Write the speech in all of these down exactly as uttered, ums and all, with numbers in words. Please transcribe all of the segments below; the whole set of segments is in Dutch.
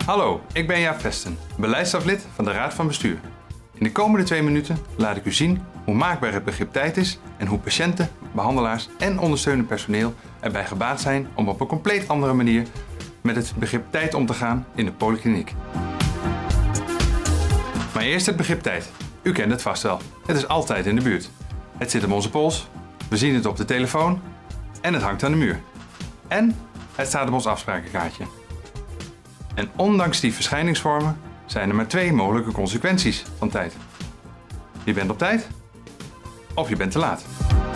Hallo, ik ben Jaap Vesten, beleidsaflid van de Raad van Bestuur. In de komende twee minuten laat ik u zien hoe maakbaar het begrip tijd is en hoe patiënten, behandelaars en ondersteunend personeel erbij gebaat zijn om op een compleet andere manier met het begrip tijd om te gaan in de polykliniek. Maar eerst het begrip tijd. U kent het vast wel. Het is altijd in de buurt. Het zit op onze pols, we zien het op de telefoon en het hangt aan de muur. En het staat op ons afsprakenkaartje. En ondanks die verschijningsvormen zijn er maar twee mogelijke consequenties van tijd. Je bent op tijd of je bent te laat.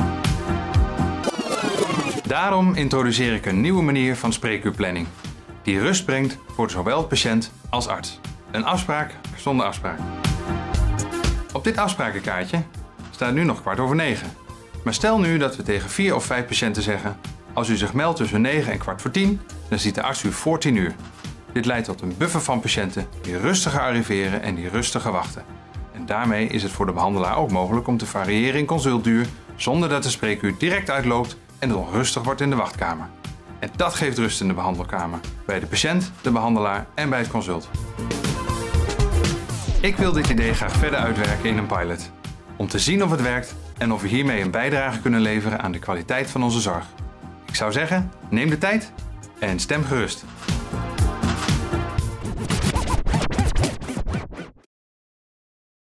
Daarom introduceer ik een nieuwe manier van spreekuurplanning, die rust brengt voor zowel patiënt als arts. Een afspraak zonder afspraak. Op dit afsprakenkaartje staat nu nog kwart over negen. Maar stel nu dat we tegen vier of vijf patiënten zeggen: als u zich meldt tussen negen en kwart voor tien, dan ziet de arts u voor tien uur. Dit leidt tot een buffer van patiënten die rustiger arriveren en die rustiger wachten. En daarmee is het voor de behandelaar ook mogelijk om te variëren in consultduur zonder dat de spreekuur direct uitloopt en het onrustig wordt in de wachtkamer. En dat geeft rust in de behandelkamer, bij de patiënt, de behandelaar en bij het consult. Ik wil dit idee graag verder uitwerken in een pilot, om te zien of het werkt en of we hiermee een bijdrage kunnen leveren aan de kwaliteit van onze zorg. Ik zou zeggen, neem de tijd en stem gerust.